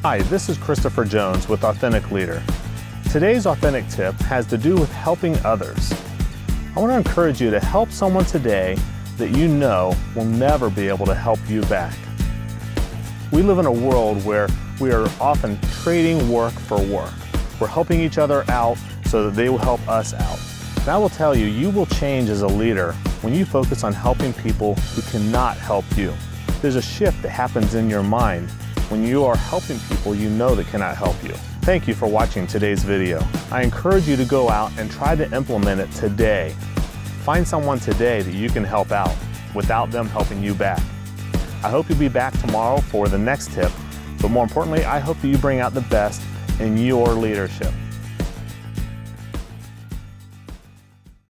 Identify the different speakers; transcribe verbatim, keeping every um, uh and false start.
Speaker 1: Hi, this is Christopher Jones with Authentic Leader. Today's Authentic Tip has to do with helping others. I want to encourage you to help someone today that you know will never be able to help you back. We live in a world where we are often trading work for work. We're helping each other out so that they will help us out. And I will tell you, you will change as a leader when you focus on helping people who cannot help you. There's a shift that happens in your mind when you are helping people you know that cannot help you. Thank you for watching today's video. I encourage you to go out and try to implement it today. Find someone today that you can help out without them helping you back. I hope you'll be back tomorrow for the next tip, but more importantly, I hope that you bring out the best in your leadership.